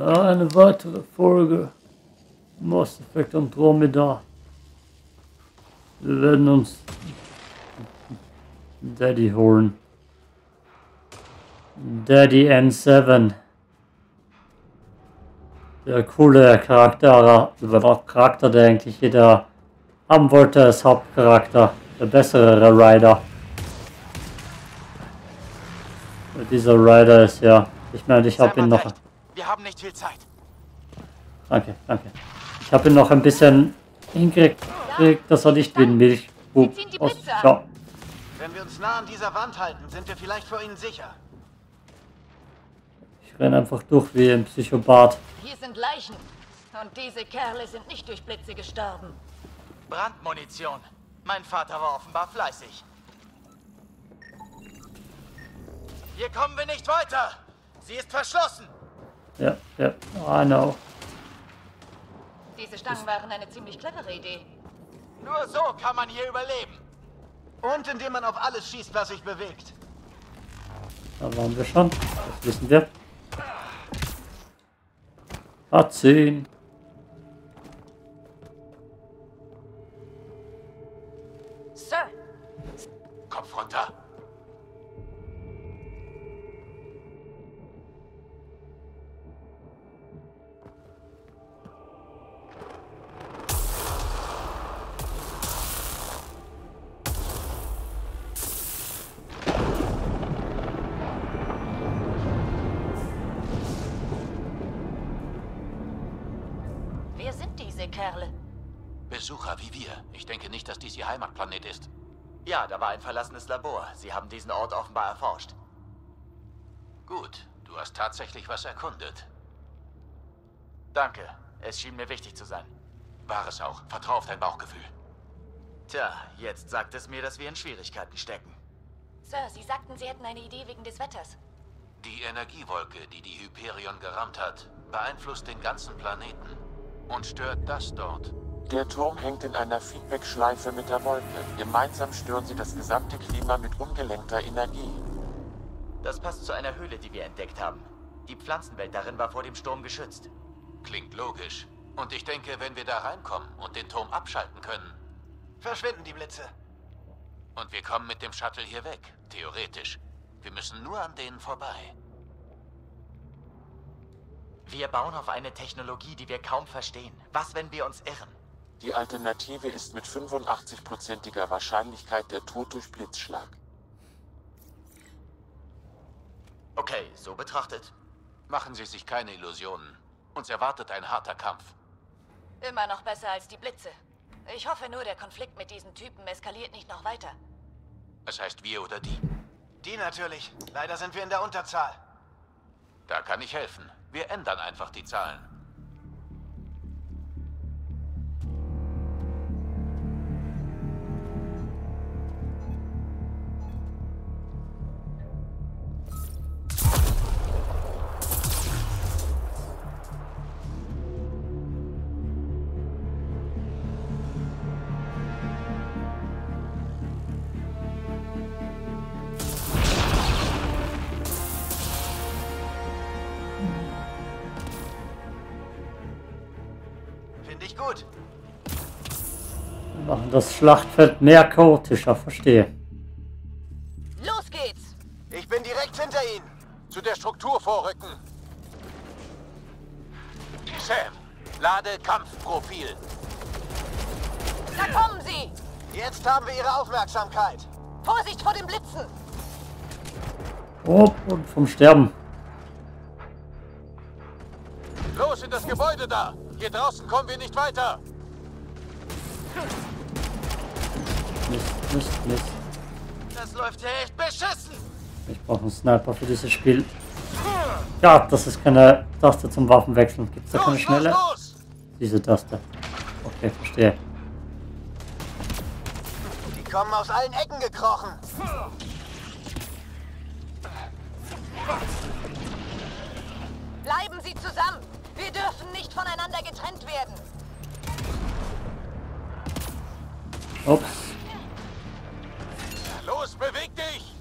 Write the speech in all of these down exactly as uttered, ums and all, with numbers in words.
Eine weitere Folge Mass Effect Andromeda. Wir werden uns Daddy holen. Daddy N sieben. Der coole Charakter, der Charakter, der eigentlich jeder haben wollte als Hauptcharakter. Der bessere Rider. Dieser Rider ist ja... Ich meine, ich habe ihn noch... Wir haben nicht viel Zeit. Danke, danke. Ich habe ihn noch ein bisschen hingekriegt, dass er nicht wie ein Milchbub ausschaut. Wenn wir uns nah an dieser Wand halten, sind wir vielleicht vor ihnen sicher. Ich renne einfach durch wie ein Psychopath. Hier sind Leichen. Und diese Kerle sind nicht durch Blitze gestorben. Brandmunition. Mein Vater war offenbar fleißig. Hier kommen wir nicht weiter. Sie ist verschlossen. Ja, ja, I know. Diese Stangen waren eine ziemlich clevere Idee. Nur so kann man hier überleben. Und indem man auf alles schießt, was sich bewegt. Da waren wir schon. Das wissen wir. H zehn. Sir. Kopf runter. Wer sind diese Kerle? Besucher wie wir. Ich denke nicht, dass dies ihr Heimatplanet ist. Ja, da war ein verlassenes Labor. Sie haben diesen Ort offenbar erforscht. Gut, du hast tatsächlich was erkundet. Danke. Es schien mir wichtig zu sein. War es auch. Vertrau auf dein Bauchgefühl. Tja, jetzt sagt es mir, dass wir in Schwierigkeiten stecken. Sir, Sie sagten, Sie hätten eine Idee wegen des Wetters. Die Energiewolke, die die Hyperion gerammt hat, beeinflusst den ganzen Planeten und stört das dort. Der Turm hängt in einer Feedback-Schleife mit der Wolke. Gemeinsam stören sie das gesamte Klima mit ungelenkter Energie. Das passt zu einer Höhle, die wir entdeckt haben. Die Pflanzenwelt darin war vor dem Sturm geschützt. Klingt logisch. Und ich denke, wenn wir da reinkommen und den Turm abschalten können... Verschwinden die Blitze. Und wir kommen mit dem Shuttle hier weg, theoretisch. Wir müssen nur an denen vorbei. Wir bauen auf eine Technologie, die wir kaum verstehen. Was, wenn wir uns irren? Die Alternative ist mit fünfundachtzig-prozentiger Wahrscheinlichkeit der Tod durch Blitzschlag. Okay, so betrachtet. Machen Sie sich keine Illusionen. Uns erwartet ein harter Kampf. Immer noch besser als die Blitze. Ich hoffe nur, der Konflikt mit diesen Typen eskaliert nicht noch weiter. Es heißt wir oder die. Die natürlich. Leider sind wir in der Unterzahl. Da kann ich helfen. Wir ändern einfach die Zahlen. Finde ich gut. Wir machen das Schlachtfeld mehr chaotischer, verstehe. Los geht's! Ich bin direkt hinter Ihnen. Zu der Struktur vorrücken. Sam, lade Kampfprofil. Da kommen sie! Jetzt haben wir Ihre Aufmerksamkeit. Vorsicht vor den Blitzen! Oh, und vom Sterben. Los in das Gebäude da! Hier draußen kommen wir nicht weiter! Mist, Mist, Mist. Das läuft ja echt beschissen. Ich brauche einen Sniper für dieses Spiel. Ja, das ist keine Taste zum Waffenwechseln. Gibt es da keine Los, schnelle? los, los! Diese Taste. Okay, verstehe. Die kommen aus allen Ecken gekrochen. Bleiben Sie zusammen! Wir dürfen nicht voneinander getrennt werden! Ups. Los, beweg dich!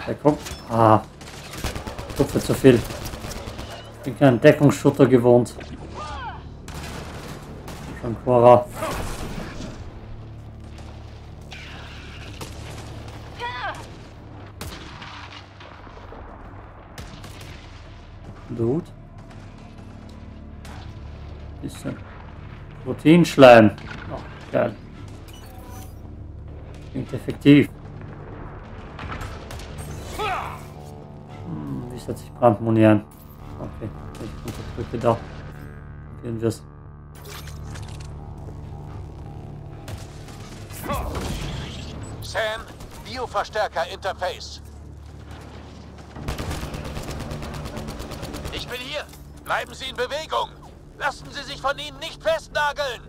Der kommt. Ah. Tupfe zu viel. Ich bin kein Deckungsschutter gewohnt. Schon Cora. Blut. Bisschen Proteinschleim. Oh, geil. Klingt effektiv. Hm, wie setze ich Brandmuni ein? Okay, ich unterdrücke da. Gehen wir es. Sam, Bioverstärker-Interface. Ich bin hier. Bleiben Sie in Bewegung. Lassen Sie sich von ihnen nicht festnageln.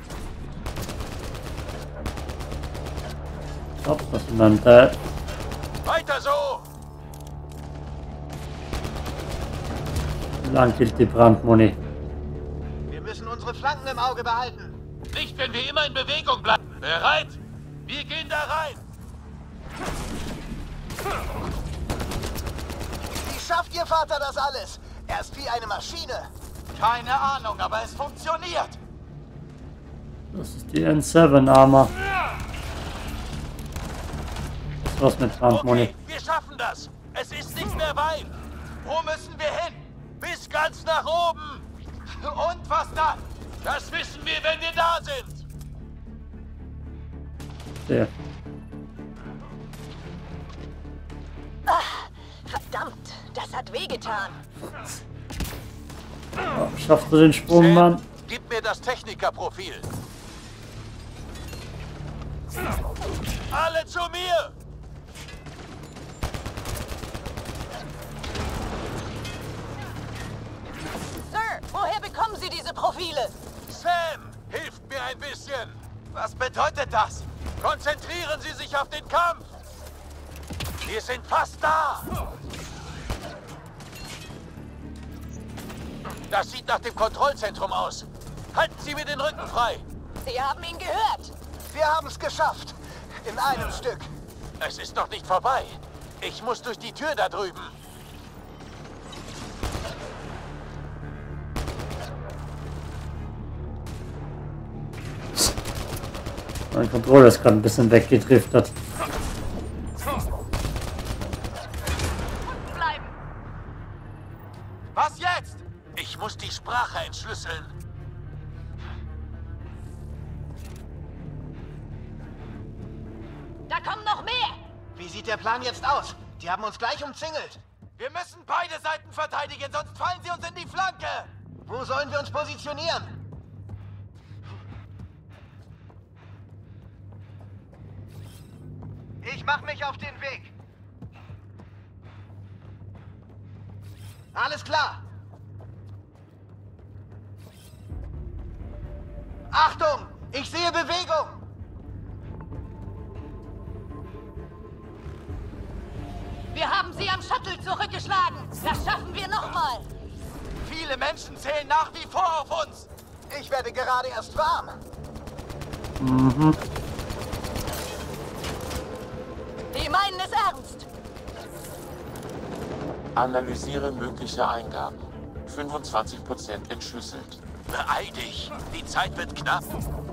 Oh, das ist mein Dad. Weiter so. Wie lang gilt die Brandmuni? Wir müssen unsere Flanken im Auge behalten. Nicht, wenn wir immer in Bewegung bleiben. Bereit? Wir gehen da rein. Wie schafft Ihr Vater das alles? Er ist wie eine Maschine. Keine Ahnung, aber es funktioniert. Das ist die N sieben Armor. Was mit Brandmuni? Okay, wir schaffen das. Es ist nicht mehr weit. Wo müssen wir hin? Bis ganz nach oben. Und was dann? Das wissen wir, wenn wir da sind. Der. Verdammt, das hat wehgetan. Oh, schaffst du den Sprung, Mann? Gib mir das Technikerprofil. Alle zu mir! Sir, woher bekommen Sie diese Profile? Sam, hilft mir ein bisschen. Was bedeutet das? Konzentrieren Sie sich auf den Kampf. Wir sind fast da. Das sieht nach dem Kontrollzentrum aus. Halten Sie mir den Rücken frei. Sie haben ihn gehört. Wir haben es geschafft. In einem Stück. Es ist noch nicht vorbei. Ich muss durch die Tür da drüben. Mein Controller ist gerade ein bisschen weggedriftet. Bleiben. Was jetzt? Ich muss die Sprache entschlüsseln. Da kommen noch mehr. Wie sieht der Plan jetzt aus? Die haben uns gleich umzingelt. Wir müssen beide Seiten verteidigen, sonst fallen sie uns in die Flanke. Wo sollen wir uns positionieren? Ich mach mich auf den Weg. Alles klar. Achtung! Ich sehe Bewegung! Wir haben sie am Shuttle zurückgeschlagen. Das schaffen wir nochmal. Viele Menschen zählen nach wie vor auf uns. Ich werde gerade erst warm. Mhm. Die meinen es ernst. Analysiere mögliche Eingaben. fünfundzwanzig Prozent entschlüsselt. Beeil dich. Die Zeit wird knapp.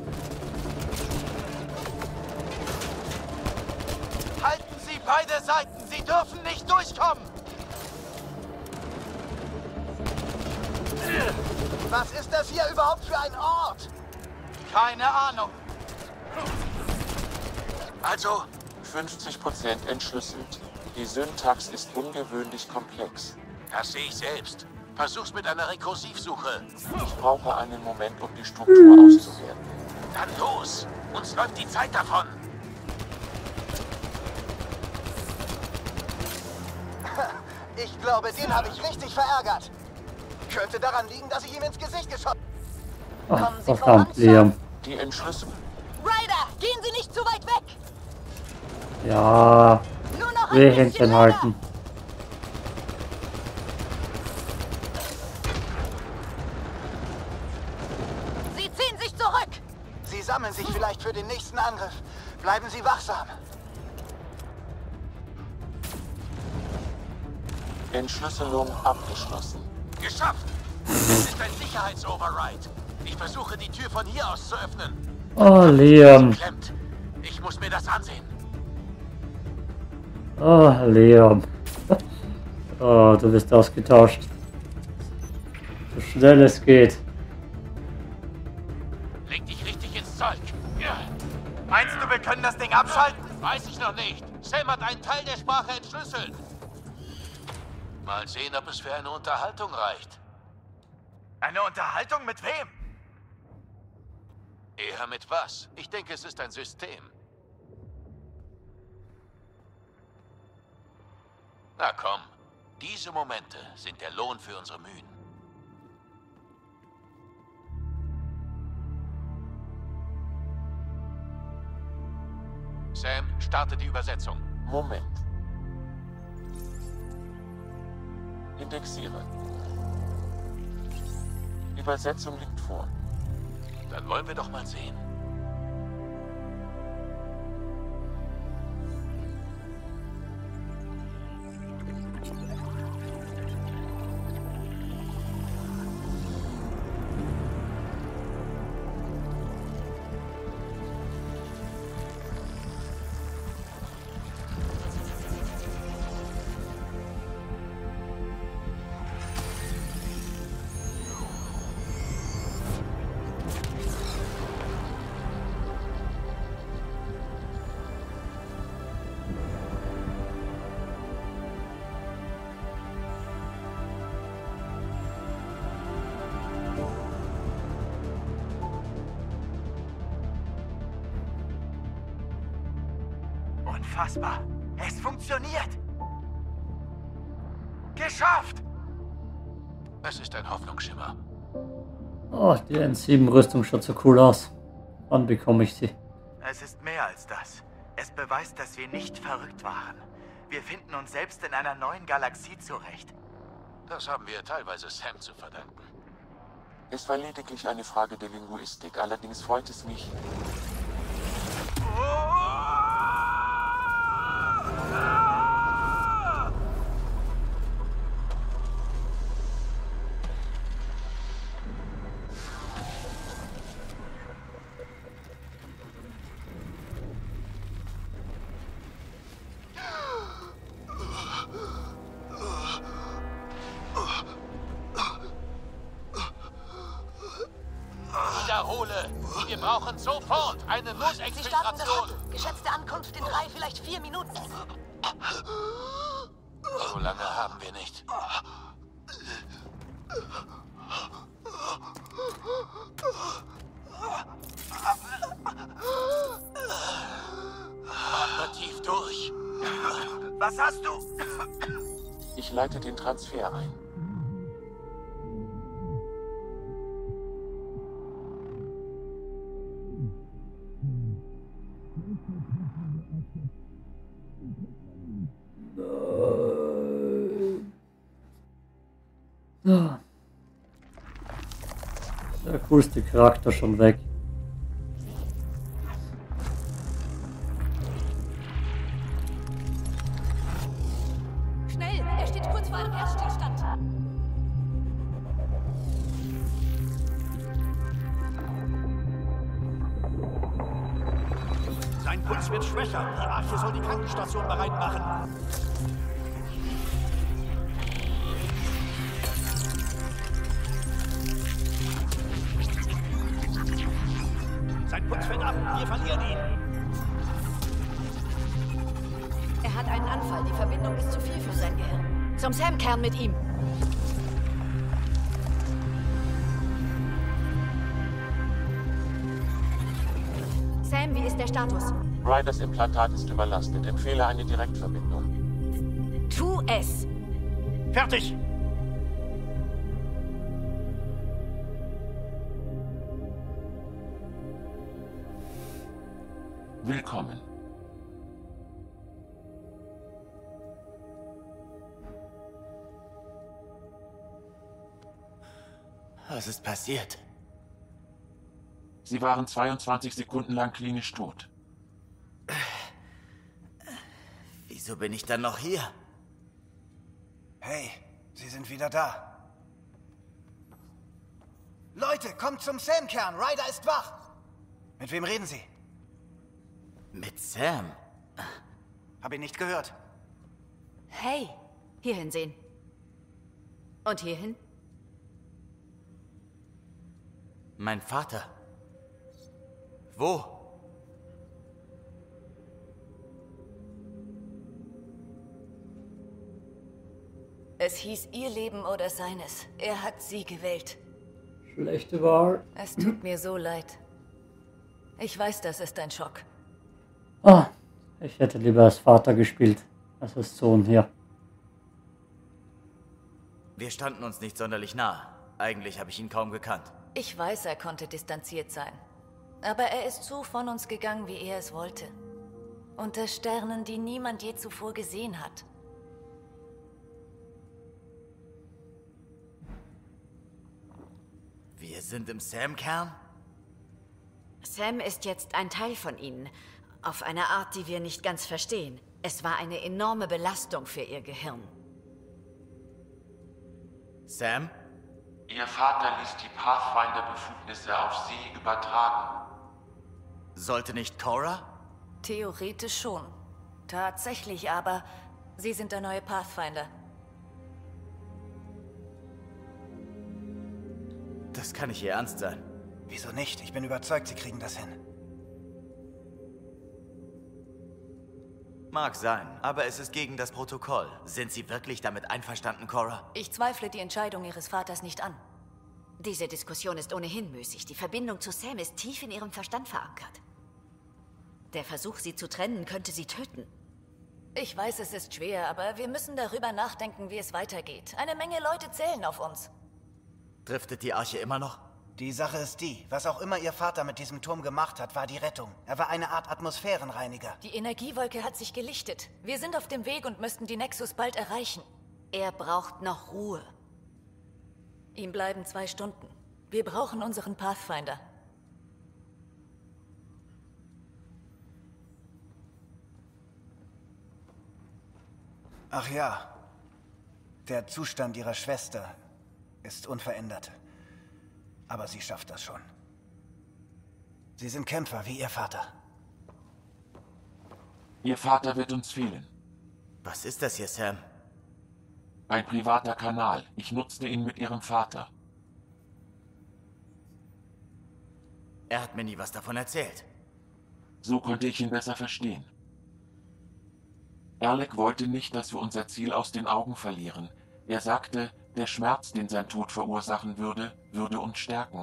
Halten Sie beide Seiten. Sie dürfen nicht durchkommen. Was ist das hier überhaupt für ein Ort? Keine Ahnung. Also, fünfzig Prozent entschlüsselt. Die Syntax ist ungewöhnlich komplex. das sehe ich selbst. Versuch's mit einer Rekursivsuche. Ich brauche einen Moment, um die Struktur auszuwerten. Dann los. Uns läuft die Zeit davon. Ich glaube, den habe ich richtig verärgert. Könnte daran liegen, dass ich ihm ins Gesicht geschossen Ach, Kommen Sie verdammt, voran, Sir? Liam. Die Entschlüsselung. Ryder, gehen Sie nicht zu weit weg. Ja, Nur noch ein Rehhändchen bisschen halten. Sie ziehen sich zurück. Sie sammeln sich vielleicht für den nächsten Angriff. Bleiben Sie wachsam. Entschlüsselung abgeschlossen. Geschafft! Es ist ein Sicherheitsoverride. Ich versuche, die Tür von hier aus zu öffnen. Oh, Liam. Klemmt. Ich muss mir das ansehen. Oh, Liam. Oh, du bist ausgetauscht. So schnell es geht. Leg dich richtig ins Zeug. Ja. Meinst du, wir können das Ding abschalten? Weiß ich noch nicht. Sam hat einen Teil der Sprache entschlüsselt. Mal sehen, ob es für eine Unterhaltung reicht. Eine Unterhaltung mit wem? Eher mit was? Ich denke, es ist ein System. Na komm, diese Momente sind der Lohn für unsere Mühen. Sam, starte die Übersetzung. Moment. Indexiere. Übersetzung liegt vor. Dann wollen wir doch mal sehen. Unfassbar. Es funktioniert. Geschafft! Es ist ein Hoffnungsschimmer. Oh, die N sieben Rüstung schaut so cool aus. Wann bekomme ich sie? Es ist mehr als das. Es beweist, dass wir nicht verrückt waren. Wir finden uns selbst in einer neuen Galaxie zurecht. Das haben wir teilweise Sam zu verdanken. Es war lediglich eine Frage der Linguistik, allerdings freut es mich. Wiederhole! Wir brauchen sofort eine Sie starten das Notexfiltration! Shuttle. Geschätzte Ankunft in drei, vielleicht vier Minuten. So lange haben wir nicht. Atme tief durch. Was hast du? Ich leite den Transfer ein. Ja. Der coolste Charakter schon weg. Schnell, er steht kurz vor einem Erdstillstand. Sein Puls wird schwächer. Die Arche soll die Krankenstation bereit machen. Sein Puls fällt ab. Wir verlieren ihn. Er hat einen Anfall. Die Verbindung ist zu viel für sein Gehirn. Zum Sam-Kern mit ihm. Sam, wie ist der Status? Ryders Implantat ist überlastet. Empfehle eine Direktverbindung. Tu es! Fertig. Willkommen. Was ist passiert? Sie waren zweiundzwanzig Sekunden lang klinisch tot. Wieso bin ich dann noch hier? Hey, Sie sind wieder da. Leute, kommt zum Sam-Kern. Ryder ist wach. Mit wem reden Sie? Mit Sam? Hab ihn nicht gehört. Hey, hierhin sehen. Und hierhin? Mein Vater. Wo? Es hieß ihr Leben oder seines. Er hat sie gewählt. Schlechte Wahl. Es tut mir so leid. Ich weiß, das ist ein Schock. Ah, ich hätte lieber als Vater gespielt, als als Sohn hier. Wir standen uns nicht sonderlich nah. Eigentlich habe ich ihn kaum gekannt. Ich weiß, er konnte distanziert sein. Aber er ist so von uns gegangen, wie er es wollte. Unter Sternen, die niemand je zuvor gesehen hat. Wir sind im Sam-Kern? Sam ist jetzt ein Teil von ihnen. Auf eine Art, die wir nicht ganz verstehen. Es war eine enorme Belastung für ihr Gehirn. Sam? Ihr Vater ließ die Pathfinder-Befugnisse auf Sie übertragen. Sollte nicht Cora? Theoretisch schon. Tatsächlich aber, sie sind der neue Pathfinder. Das kann nicht Ihr Ernst sein. Wieso nicht? Ich bin überzeugt, Sie kriegen das hin. Mag sein, aber es ist gegen das Protokoll. Sind Sie wirklich damit einverstanden, Cora? Ich zweifle die Entscheidung Ihres Vaters nicht an. Diese Diskussion ist ohnehin müßig. Die Verbindung zu Sam ist tief in ihrem Verstand verankert. Der Versuch, sie zu trennen, könnte sie töten. Ich weiß, es ist schwer, aber wir müssen darüber nachdenken, wie es weitergeht. Eine Menge Leute zählen auf uns. Driftet die Arche immer noch? Die Sache ist die, was auch immer Ihr Vater mit diesem Turm gemacht hat, war die Rettung. Er war eine Art Atmosphärenreiniger. Die Energiewolke hat sich gelichtet. Wir sind auf dem Weg und müssten die Nexus bald erreichen. Er braucht noch Ruhe. Ihm bleiben zwei Stunden. Wir brauchen unseren Pathfinder. Ach ja, der Zustand Ihrer Schwester ist unverändert. Aber sie schafft das schon. Sie sind Kämpfer, wie Ihr Vater. Ihr Vater wird uns fehlen. Was ist das hier, Sam? Ein privater Kanal. Ich nutzte ihn mit Ihrem Vater. Er hat mir nie was davon erzählt. So konnte ich ihn besser verstehen. Alec wollte nicht, dass wir unser Ziel aus den Augen verlieren. Er sagte, der Schmerz, den sein Tod verursachen würde, würde uns stärken.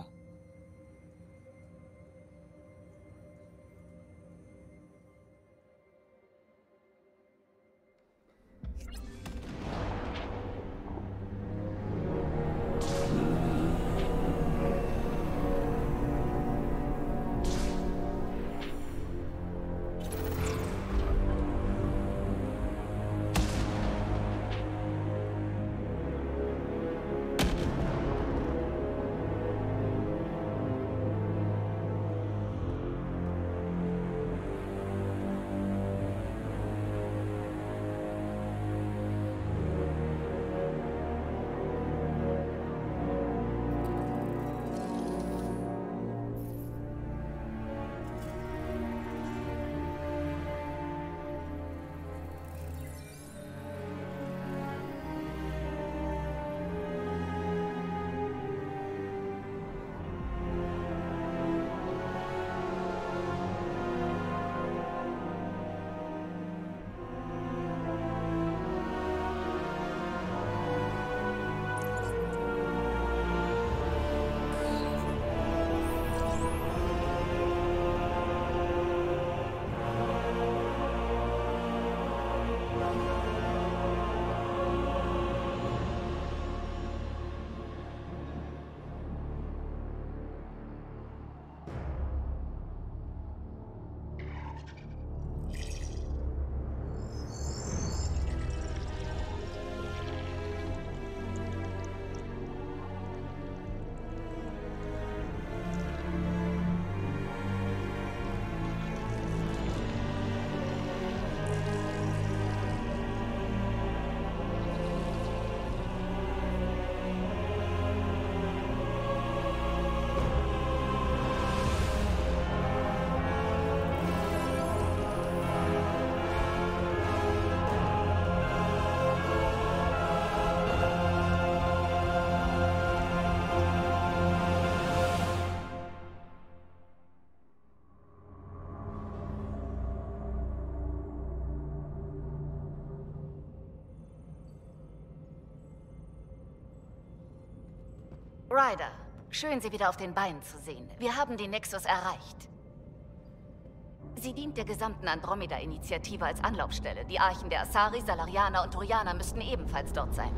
Ryder, schön, Sie wieder auf den Beinen zu sehen. Wir haben den Nexus erreicht. Sie dient der gesamten Andromeda-Initiative als Anlaufstelle. Die Archen der Asari, Salarianer und Turianer müssten ebenfalls dort sein.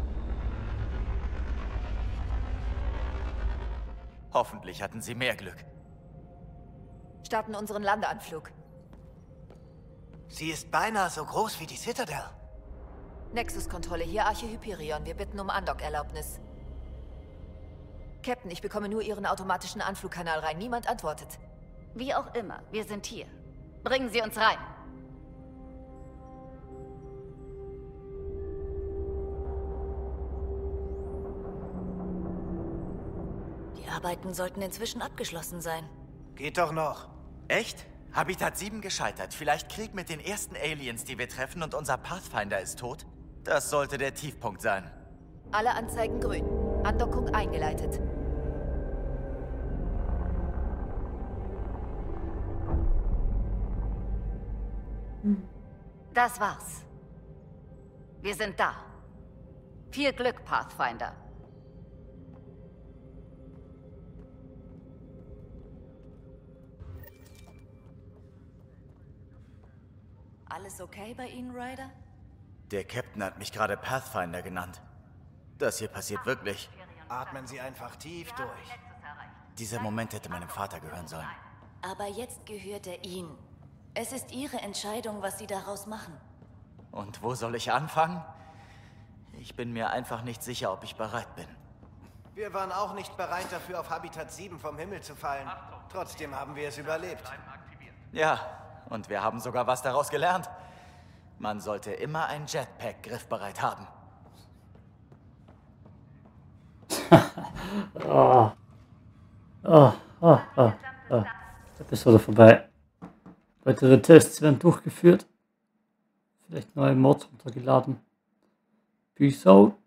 Hoffentlich hatten Sie mehr Glück. Starten unseren Landeanflug. Sie ist beinahe so groß wie die Citadel. Nexus-Kontrolle, hier Arche Hyperion. Wir bitten um Andock-Erlaubnis. Captain, ich bekomme nur Ihren automatischen Anflugkanal rein. Niemand antwortet. Wie auch immer, wir sind hier. Bringen Sie uns rein. Die Arbeiten sollten inzwischen abgeschlossen sein. Geht doch noch. Echt? Habitat sieben gescheitert. Vielleicht Krieg mit den ersten Aliens, die wir treffen und unser Pathfinder ist tot? Das sollte der Tiefpunkt sein. Alle Anzeigen grün. Andockung eingeleitet. Das war's. Wir sind da. Viel Glück, Pathfinder. Alles okay bei Ihnen, Ryder? Der Captain hat mich gerade Pathfinder genannt. Das hier passiert wirklich. Atmen Sie einfach tief durch. Dieser Moment hätte meinem Vater gehören sollen. Aber jetzt gehört er Ihnen. Es ist Ihre Entscheidung, was Sie daraus machen. Und wo soll ich anfangen? Ich bin mir einfach nicht sicher, ob ich bereit bin. Wir waren auch nicht bereit dafür, auf Habitat sieben vom Himmel zu fallen. Trotzdem haben wir es überlebt. Ja, und wir haben sogar was daraus gelernt. Man sollte immer ein Jetpack griffbereit haben. oh. Oh, oh, oh, oh. Episode vorbei. Weitere Tests werden durchgeführt. Vielleicht neue Mods runtergeladen. Peace out.